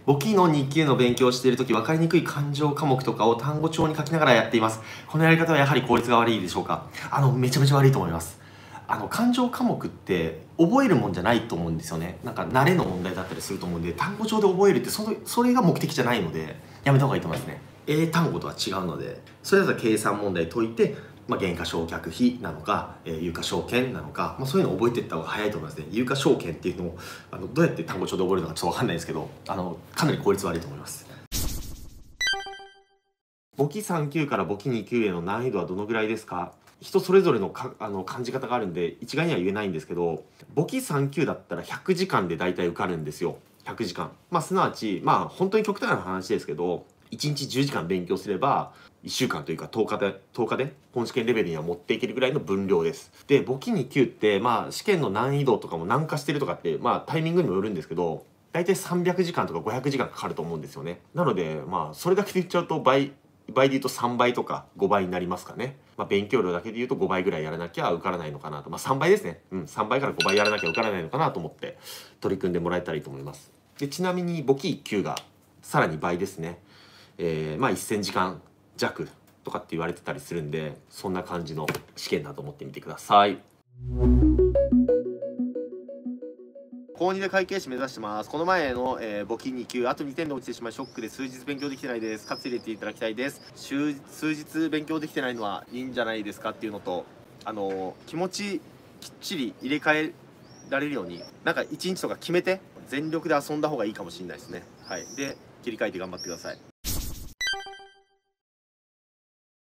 簿記の2級の勉強をしているとき、分かりにくい勘定科目とかを単語帳に書きながらやっています。このやり方はやはり効率が悪いでしょうか？めちゃめちゃ悪いと思います。勘定科目って覚えるもんじゃないと思うんですよね。なんか慣れの問題だったりすると思うんで、単語帳で覚えるってそれが目的じゃないので、やめた方がいいと思いますね。英単語とは違うので、それだったら計算問題解いて、減価償却費なのか、有価証券なのか、そういうのを覚えていった方が早いと思いますね。有価証券っていうのをどうやって単語帳で覚えるのかちょっと分かんないですけど、かなり効率悪いと思います。簿記3級から簿記2級への難易度はどのぐらいですか？人それぞれの感じ方があるんで一概には言えないんですけど、簿記3級だったら100時間で大体受かるんですよ。100時間。すなわち、本当に極端な話ですけど、1日10時間勉強すれば、1週間というか10日で本試験レベルには持っていけるぐらいの分量です。で、簿記2級って、試験の難易度とかも難化してるとかって、タイミングにもよるんですけど、大体300時間とか500時間かかると思うんですよね。なので、それだけで言っちゃうと倍で言うと3倍とか5倍になりますかね。勉強量だけで言うと5倍ぐらいやらなきゃ受からないのかなと。3倍ですね。3倍から5倍やらなきゃ受からないのかなと思って取り組んでもらえたらいいと思います。で、ちなみに簿記1級がさらに倍ですね。1000時間弱とかって言われてたりするんで、そんな感じの試験だと思ってみてください。高2で会計士目指してます。この前の、簿記2級、あと2点で落ちてしまいショックで数日勉強できてないです。かつ入れていただきたいです。数日勉強できてないのはいいんじゃないですかっていうのと、気持ちきっちり入れ替えられるように、なんか1日とか決めて、全力で遊んだ方がいいかもしれないですね。はい。で、切り替えて頑張ってください。